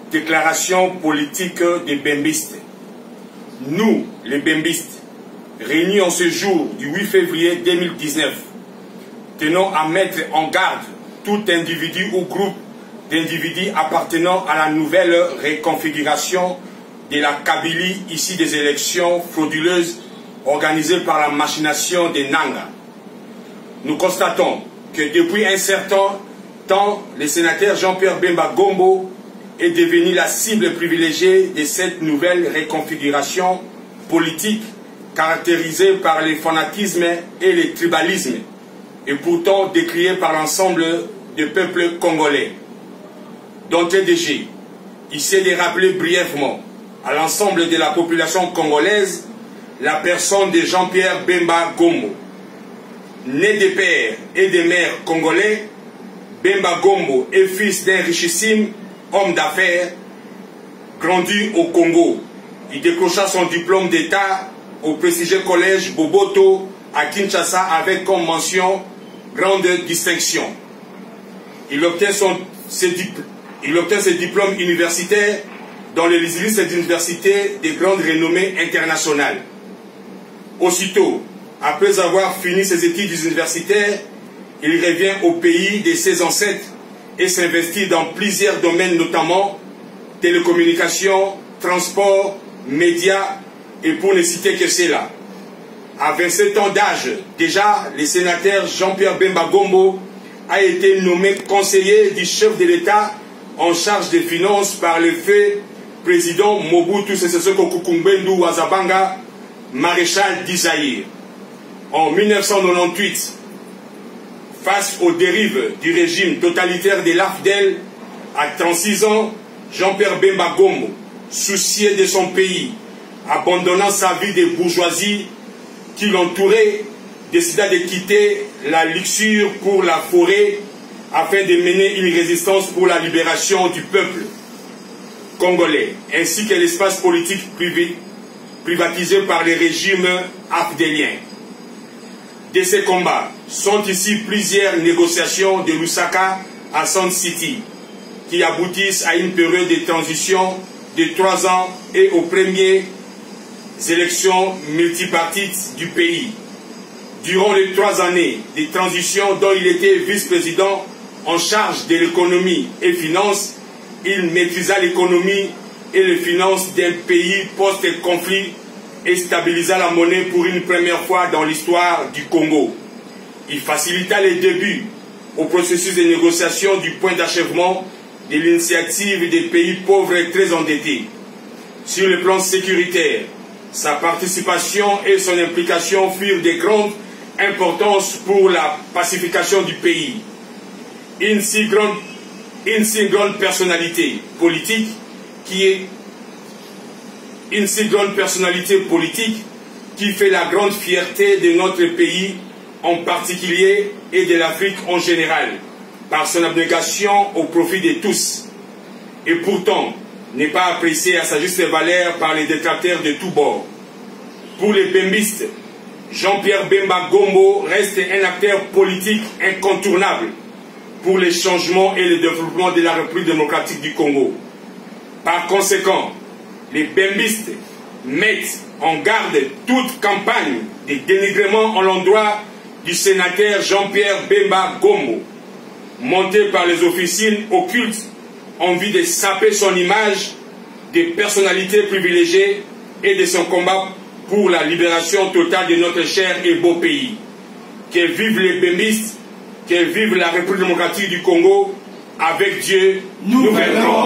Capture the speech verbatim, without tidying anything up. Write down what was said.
Déclaration politique des Bembistes. Nous, les Bembistes, réunis en ce jour du huit février deux mille dix-neuf, tenons à mettre en garde tout individu ou groupe d'individus appartenant à la nouvelle reconfiguration de la Kabylie issue des élections frauduleuses organisées par la machination des Nanga. Nous constatons que depuis un certain temps, le sénateur Jean-Pierre Bemba Gombo est devenu la cible privilégiée de cette nouvelle reconfiguration politique caractérisée par le fanatisme et le tribalisme, et pourtant décriée par l'ensemble du peuple congolais. D'entrée de jeu, il s'est de rappeler brièvement à l'ensemble de la population congolaise la personne de Jean-Pierre Bemba Gombo. Né de père et de mère congolais, Bemba Gombo est fils d'un richissime homme d'affaires, grandi au Congo. Il décrocha son diplôme d'État au prestigieux collège Boboto à Kinshasa avec comme mention grande distinction. Il obtient, son, ses, il obtient ses diplômes universitaires dans les listes d'universités de grande renommée internationale. Aussitôt, après avoir fini ses études universitaires, il revient au pays de ses ancêtres et s'investit dans plusieurs domaines, notamment télécommunications, transport, médias, et pour ne citer que cela. À vingt-sept ans d'âge, déjà, le sénateur Jean-Pierre Bemba Gombo a été nommé conseiller du chef de l'État en charge des finances par le fait président Mobutu Sese Seko Kukumbendu Wazabanga, maréchal d'Isaïr. En mille neuf cent quatre-vingt-dix-huit, face aux dérives du régime totalitaire de l'A F D E L, à trente-six ans, Jean-Pierre Bemba Gombo, soucié de son pays, abandonnant sa vie de bourgeoisie qui l'entourait, décida de quitter la luxure pour la forêt afin de mener une résistance pour la libération du peuple congolais, ainsi que l'espace politique privé, privatisé par les régimes afdéliens. De ces combats sont ici plusieurs négociations de Lusaka à Sun City qui aboutissent à une période de transition de trois ans et aux premières élections multipartites du pays. Durant les trois années de transition dont il était vice-président en charge de l'économie et finances, il maîtrisa l'économie et les finances d'un pays post-conflit et stabilisa la monnaie pour une première fois dans l'histoire du Congo. Il facilita les débuts au processus de négociation du point d'achèvement de l'initiative des pays pauvres et très endettés. Sur le plan sécuritaire, sa participation et son implication furent de grande importance pour la pacification du pays. Une si grande, une si grande personnalité politique qui est une si grande personnalité politique qui fait la grande fierté de notre pays en particulier et de l'Afrique en général, par son abnégation au profit de tous, et pourtant n'est pas apprécié à sa juste valeur par les détracteurs de tous bords. Pour les Bembistes, Jean-Pierre Bemba Gombo reste un acteur politique incontournable pour les changements et le développement de la République démocratique du Congo. Par conséquent, les Bembistes mettent en garde toute campagne de dénigrement à l'endroit du sénateur Jean-Pierre Bemba Gombo, montée par les officines occultes en vue de saper son image de personnalité privilégiée et de son combat pour la libération totale de notre cher et beau pays. Que vivent les Bembistes, que vive la République démocratique du Congo, avec Dieu, nous, nous viendrons.